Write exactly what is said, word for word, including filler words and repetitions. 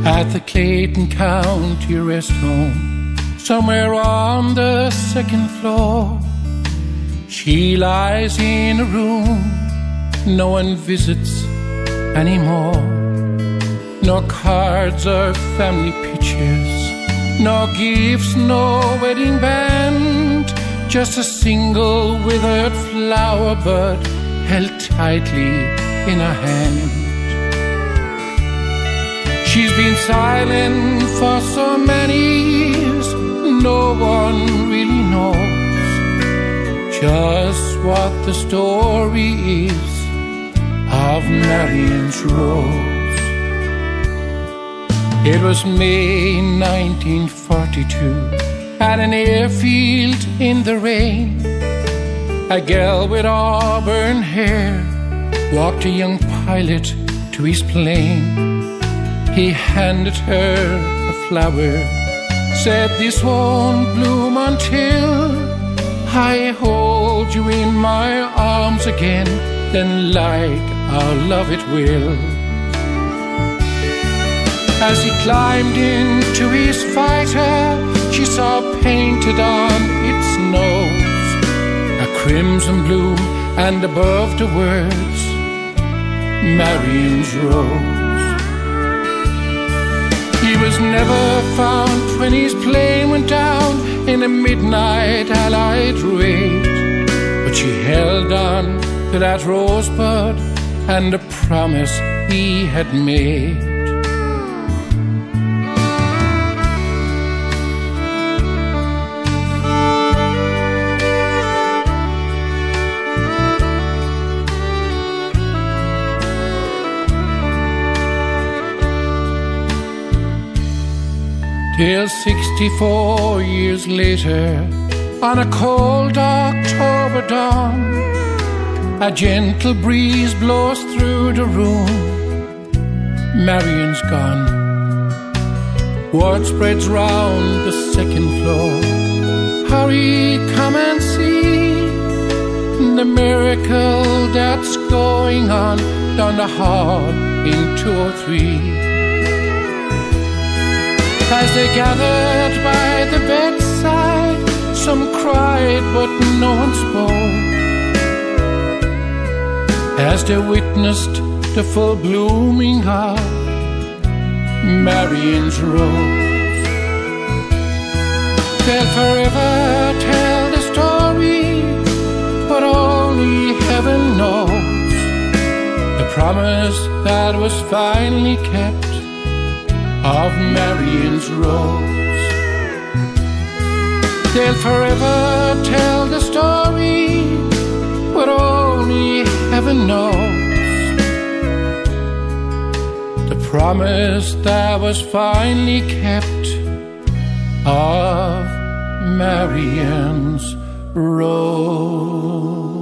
At the Clayton County Rest Home, somewhere on the second floor, she lies in a room no one visits anymore. No cards or family pictures, no gifts, no wedding band, just a single withered flower bud held tightly in her hand. She's been silent for so many years, no one really knows just what the story is of Marion's Rose. It was May nineteen forty-two, at an airfield in the rain. A girl with auburn hair walked a young pilot to his plane. He handed her a flower, said, "This won't bloom until I hold you in my arms again, then like our love it will." As he climbed into his fighter, she saw painted on its nose a crimson bloom, and above the words, Marion's Rose. He was never found when his plane went down in a midnight Allied raid, but she held on to that rosebud and the promise he had made. Till sixty-four years later, on a cold October dawn, a gentle breeze blows through the room. Marion's gone. Word spreads round the second floor. Hurry, come and see the miracle that's going on down the hall in two oh three. As they gathered by the bedside, some cried but no one spoke, as they witnessed the full blooming of Marion's Rose. They'll forever tell the story, but only heaven knows the promise that was finally kept of Marion's Rose. They'll forever tell the story, but only heaven knows the promise that was finally kept of Marion's Rose.